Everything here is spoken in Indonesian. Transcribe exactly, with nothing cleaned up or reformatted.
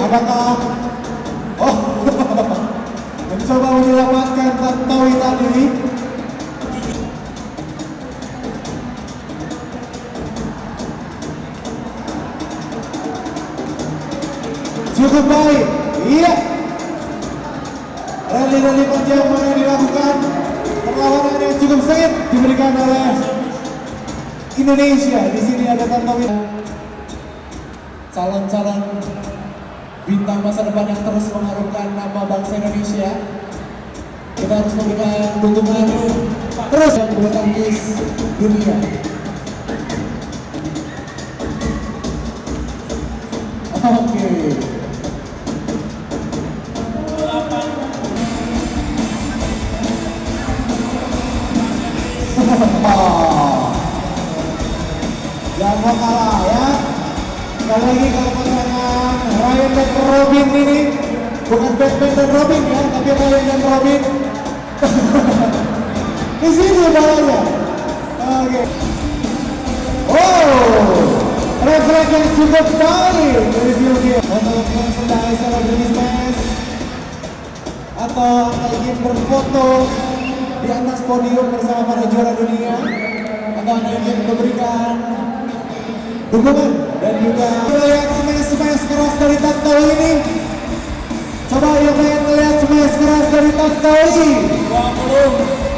apakah oh mencoba menyelamatkan Tantowi tadi. Cukup baik, iya. Rally-rally panjang mana yang dilakukan, perlawanan yang cukup sengit diberikan oleh Indonesia. Di sini ada Tantowi, calon-calon bintang masa depan yang terus mengharumkan nama bangsa Indonesia. Kita harus memberikan dukungan terus yang bulu tangkis dunia. Oke. Okay. Jangan mau kalah ya. Sekali lagi kalau pasangan Ryan dan Robin ini bukan Batman dan Robin ya, tapi Ryan dan Robin. Di sini bolanya. Oke. Oh, refleks yang cukup baik dari Silvia. Untuk yang sedang selebritis match atau ingin berfoto di atas podium bersama para juara dunia, atau anda ingin memberikan dukungan dan juga melihat smash-smash keras dari Tantowi ini. Coba yang pengen melihat smash keras dari Tantowi.